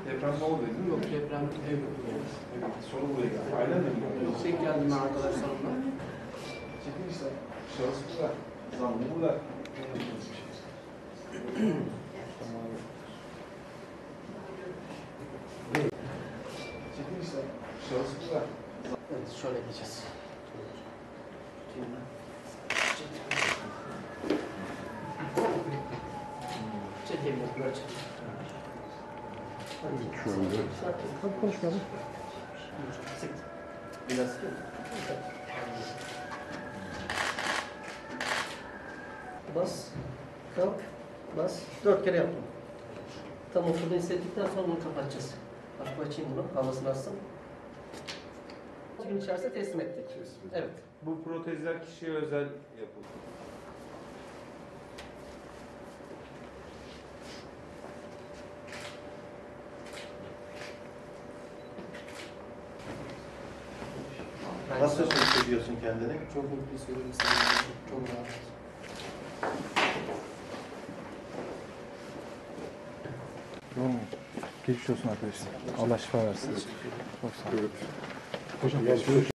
Depremde oldu değil mi? Yok, deprem ev yok. Evet. Sonra buraya geldi. Ailen de mi geldi? Yok, tek geldim ben arkadaşlarımla. Çekin işte. Şahıs burada. Zanlı burada. Çekin işte. Şahıs burada. Evet, şöyle gideceğiz. Çekebilirim, böyle çekebilirim. Şöyle. Hadi konuşmayalım. Biraz bas, kalk, bas. 4 kere yaptım. Tam oturduğunu hissettikten sonra bunu kapatacağız. Bak açayım bunu, havasını açsın. 2 gün içerisinde teslim ettik. Evet. Bu protezler kişiye özel yapıldı. Nasıl hissediyorsun kendini? Çok mutlu hissediyorum. Çok rahat. Yoğun mu? Geçmiş olsun arkadaşlar. Allah şifa versin. Çok sağ olun. Hocam